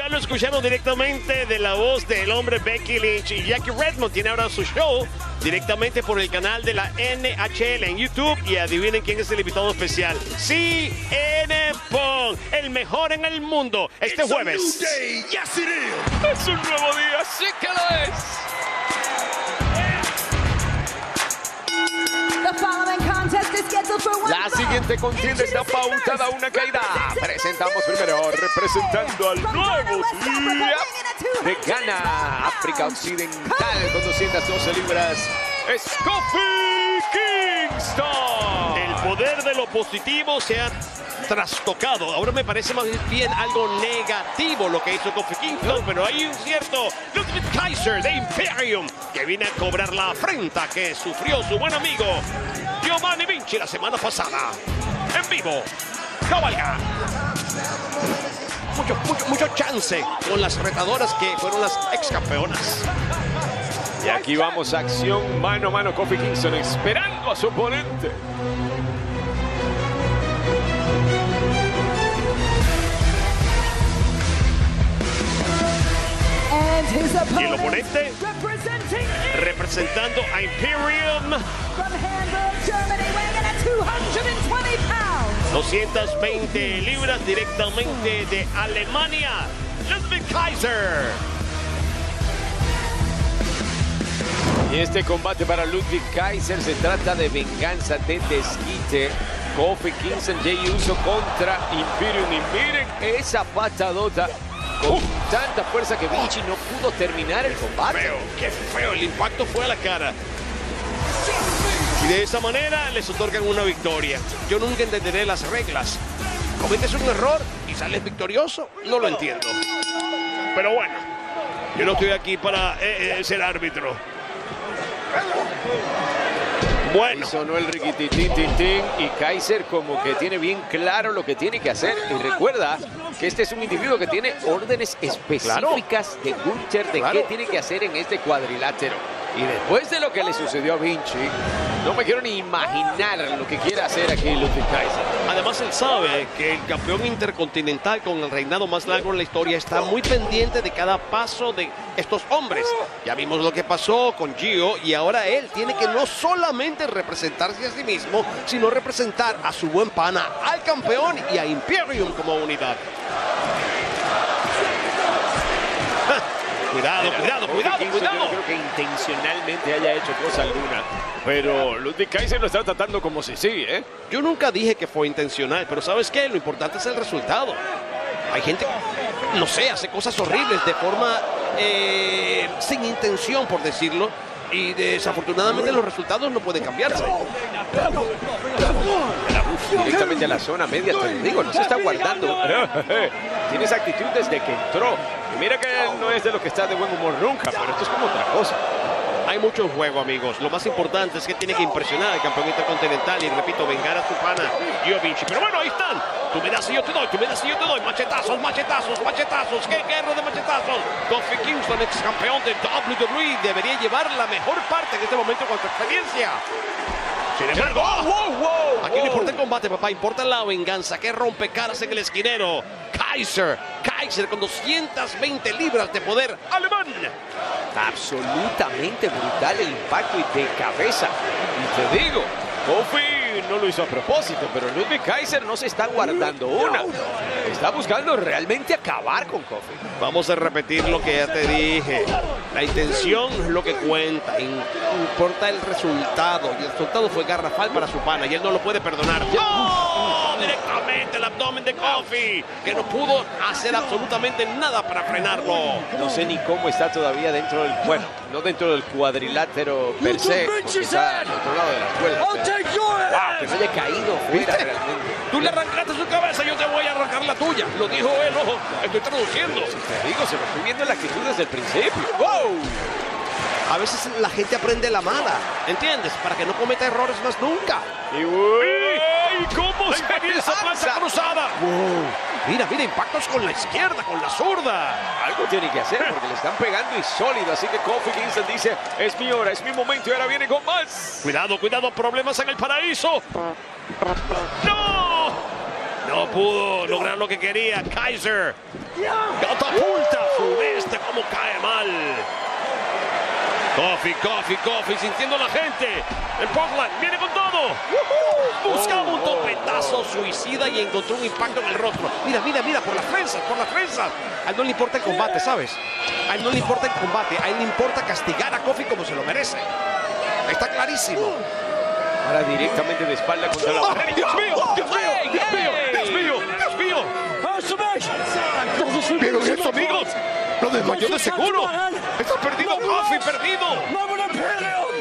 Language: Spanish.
Ya lo escucharon directamente de la voz del hombre Becky Lynch, y Jackie Redmond tiene ahora su show directamente por el canal de la NHL en YouTube, y adivinen quién es el invitado especial. CM Punk, el mejor en el mundo, este jueves. Es un nuevo día, sí que lo es. La siguiente contienda está pautada a una caída. Presentamos primero, representando al nuevo de Ghana, África Occidental, con 212 libras, es Kofi Kingston. El poder de lo positivo se ha trastocado. Ahora me parece más bien algo negativo lo que hizo Kofi Kingston, pero hay un cierto Ludwig Kaiser de Imperium que viene a cobrar la afrenta que sufrió su buen amigo Giovanni Vinci la semana pasada. En vivo, cabalga. Mucho chance con las retadoras que fueron las ex campeonas. Y aquí vamos a acción mano a mano. Kofi Kingston esperando a su oponente. Y el oponente representando a Imperium, 220 libras directamente de Alemania, Ludwig Kaiser. Y este combate para Ludwig Kaiser se trata de venganza, de desquite. Kofi Kingston, Jey Uso contra Imperium. Y miren esa patadota con tanta fuerza que Vinci no pudo terminar el combate. Qué feo, el impacto fue a la cara. Y de esa manera les otorgan una victoria. Yo nunca entenderé las reglas. Cometes un error y sales victorioso, no lo entiendo. Pero bueno, yo no estoy aquí para ser árbitro. Bueno. Y sonó el riquititín y Kaiser como que tiene bien claro lo que tiene que hacer. Y recuerda que este es un individuo que tiene órdenes específicas de Gunther de qué tiene que hacer en este cuadrilátero. Y después de lo que le sucedió a Vinci, no me quiero ni imaginar lo que quiere hacer aquí Ludwig Kaiser. Además, él sabe que el campeón intercontinental con el reinado más largo en la historia está muy pendiente de cada paso de estos hombres. Ya vimos lo que pasó con Gio, y ahora él tiene que no solamente representarse a sí mismo, sino representar a su buen pana, al campeón y a Imperium como unidad. Cuidado. Yo no creo que intencionalmente haya hecho cosa alguna. Pero Ludwig Kaiser lo está tratando como si sí, ¿eh? Yo nunca dije que fue intencional, pero ¿sabes qué? Lo importante es el resultado. Hay gente que, no sé, hace cosas horribles de forma sin intención, por decirlo. Y desafortunadamente los resultados no pueden cambiarse. Directamente a la zona media, te lo digo, no se está guardando. Tiene esa actitud desde que entró. Y mira que no es de lo que está de buen humor nunca, pero esto es como otra cosa. Hay mucho juego, amigos. Lo más importante es que tiene que impresionar al campeón intercontinental y, repito, vengar a su pana Gio Vinci. Pero bueno, ahí están. Tú me das y yo te doy, tú me das y yo te doy. Machetazos. ¡Qué guerra de machetazos! Kofi Kingston, ex campeón de WWE, debería llevar la mejor parte en este momento con su experiencia. Sin embargo, aquí no importa el combate, papá, importa la venganza. Que rompe caras en el esquinero. Kaiser con 220 libras de poder alemán. Absolutamente brutal el impacto y de cabeza. Y te digo, Kofi no lo hizo a propósito, pero Ludwig Kaiser no se está guardando una. Está buscando realmente acabar con Kofi. Vamos a repetir lo que ya te dije. La intención es lo que cuenta. Importa el resultado. Y el resultado fue garrafal para su pana y él no lo puede perdonar. ¡Oh! Directamente el abdomen de Kofi, que no pudo hacer absolutamente nada para frenarlo. No sé ni cómo está todavía dentro del... Bueno, no dentro del cuadrilátero per se, porque está al otro lado de la cuerda. O sea, wow, que no haya caído fuera realmente. Tú le arrancaste su cabeza, yo te voy a arrancar la tuya. Lo dijo él, ojo, estoy traduciendo. Si te digo, se lo estoy viendo en la actitud desde el principio. ¡Wow! A veces la gente aprende la mala, ¿entiendes? Para que no cometa errores más nunca. Y ¿cómo se ve esa plancha cruzada? Wow. Mira, impactos con la izquierda, con la zurda. Algo tiene que hacer porque le están pegando y sólido. Así que Kofi Kingston dice, es mi hora, es mi momento y ahora viene con más. Cuidado, problemas en el paraíso. ¡No! No pudo lograr lo que quería. Kaiser. Catapulta. Kofi, sintiendo a la gente. El Portland viene con todo. Buscaba un topetazo suicida y encontró un impacto en el rostro. Mira, por las trenzas. A él no le importa el combate, ¿sabes? A él no le importa el combate. A él le importa castigar a Kofi como se lo merece. Está clarísimo. Ahora directamente de espalda contra la... ¡Dios mío! ¿Vieron eso, amigos? Lo desmayó de seguro. Está perdido, Kofi, perdido.